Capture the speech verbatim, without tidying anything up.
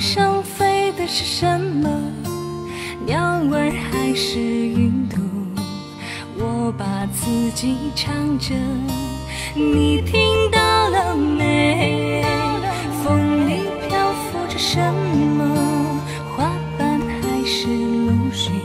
上飞的是什么？鸟儿还是云朵？我把自己唱着，你听到了没？风里漂浮着什么？花瓣还是露水？